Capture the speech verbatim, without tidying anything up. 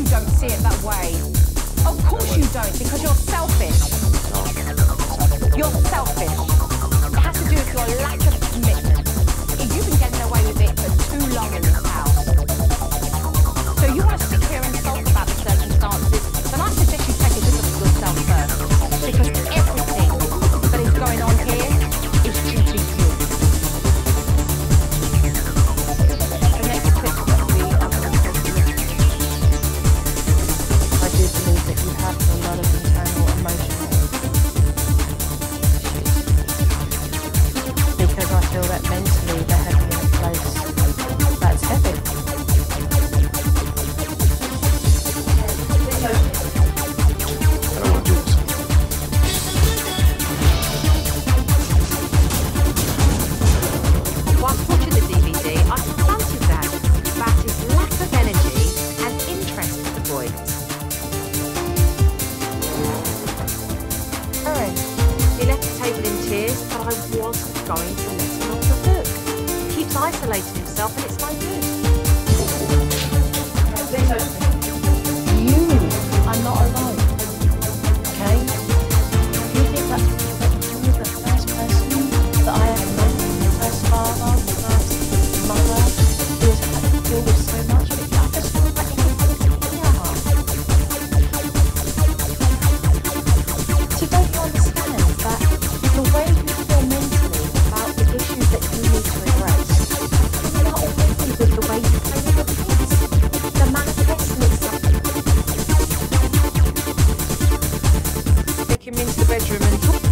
don't see it that way. Of course you don't, because you're selfish. You're selfish. It has to do with your lack of commitment. You've been getting away with it for too long in this house. So you want to sit here and sulk about the circumstances, then I suggest you take a look at yourself first. Because everything that is going on here is due to you. The next clip that we are going to take a look at. I do believe that you have a lot of internal emotional issues. Because I feel that mentally they're heavy in a place that's heavy. Whilst watching the D V D, I confronted Dad about his lack of energy and interest in the boys. Aaron, he left the table in tears, but I wasn't going to let him off the hook. He keeps isolating himself and it's no good. You are not alone, okay? You think that's what you're the first person that I ever met, the first father, the first mother, who has had to deal with so much of it. I just feel like everything in your heart. So don't you understand that the way you feel mentally about the issues that you need to address is not already with the way you play with your kids? The manifesting itself. Take him into the bedroom and talk